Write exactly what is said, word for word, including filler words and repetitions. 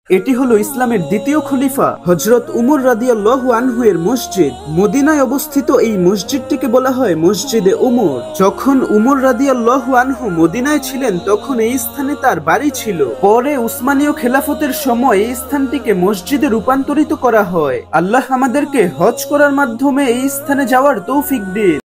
এটি হলো ইসলামের দ্বিতীয় খলিফা হযরত উমর রাদিয়াল্লাহু আনহু এর মসজিদ। মদিনায় অবস্থিত এই মসজিদটিকে বলা হয় মসজিদে উমর। যখন উমর রাদিয়াল্লাহু আনহু মদিনায় ছিলেন তখন এই স্থানে তার বাড়ি ছিল। পরে উসমানীয় খেলাফতের সময় এই স্থানটিকে মসজিদে রূপান্তরিত করা হয়। আল্লাহ আমাদেরকে হজ করার মাধ্যমে এই স্থানে যাওয়ার তৌফিক দিন।